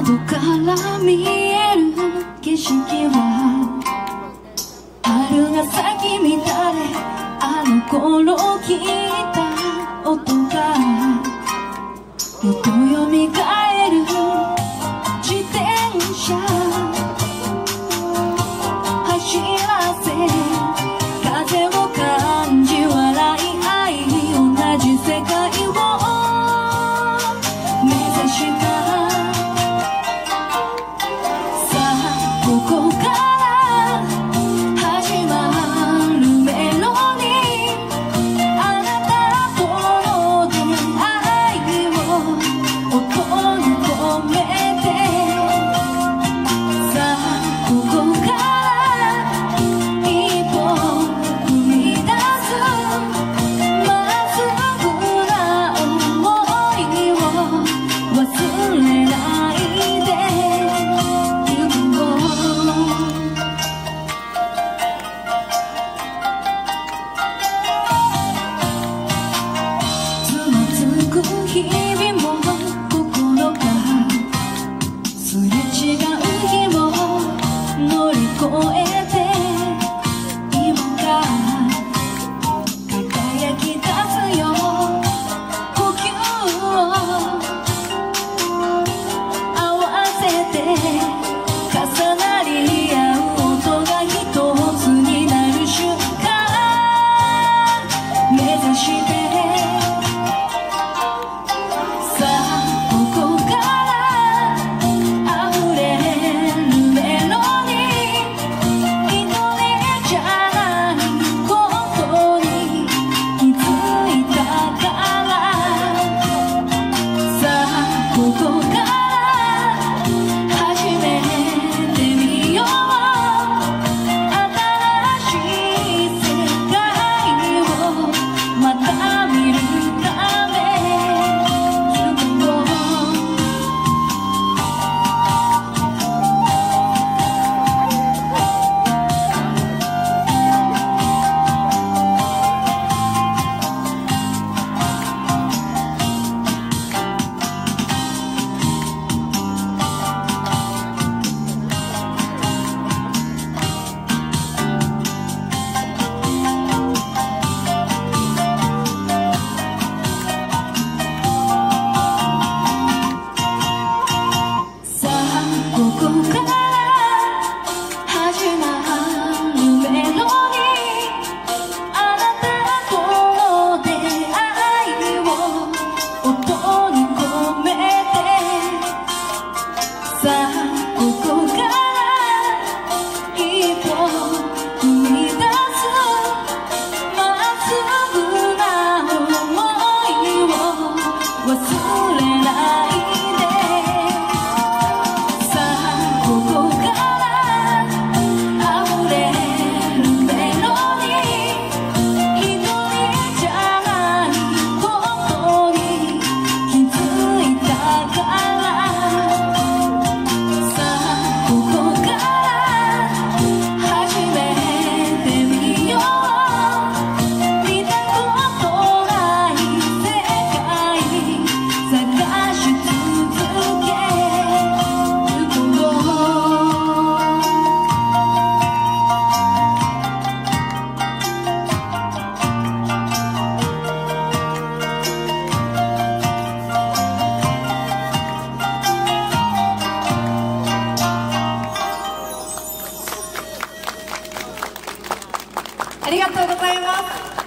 窓から見える景色は春が咲き乱れ、あの頃聞いた音がふとよみがえる。自転車走らせ、風を感じ笑い合い、同じ世界を目指した。さあここから始まるメロディー、あなたとの出会いを音に込めて。さあここから一歩踏み出す、まっすぐな想いを忘れないでゆこう。つまずく日々も心がすれ違う日も乗り越えて、今から輝き出すよ。呼吸を合わせて、重なり合う音が一つになる瞬間目指して。さあここから溢れるメロディー、一人じゃないことに気づいたから。さあここから始めてみよう。新しい世界をまた見るため行こう。さあここから始まるメロディー、あなたとの出会いを音に込めて。さあここから一歩踏み出す、まっすぐな想いを忘れないで。さあここから溢れるメロディー、一人じゃないことに気づいたから。さあここから始めてみよう。見たことない世界探し続けること。ありがとうございます。